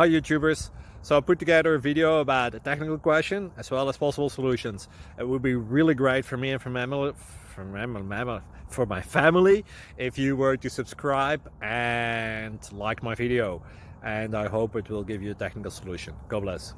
Hi YouTubers. So I put together a video about a technical question as well as possible solutions. It would be really great for me and for my family if you were to subscribe and like my video, and I hope it will give you a technical solution. God bless.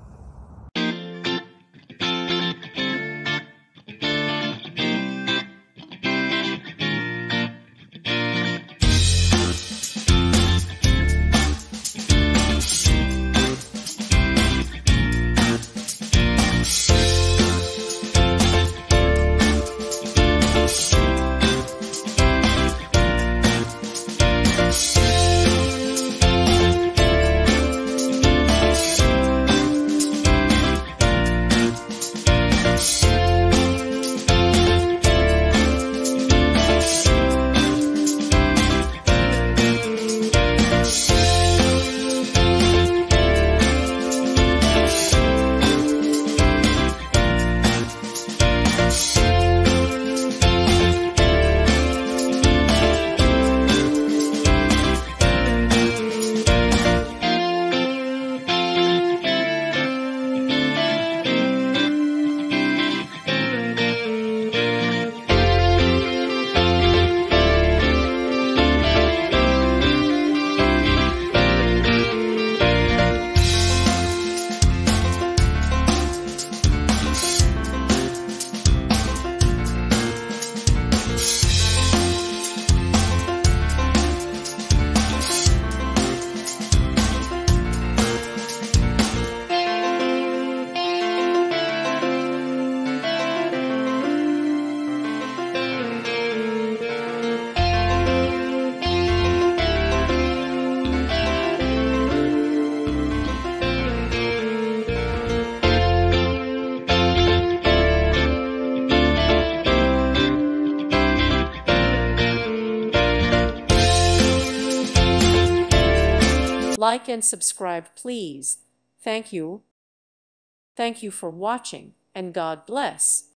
Like and subscribe, please. Thank you. Thank you for watching, and God bless.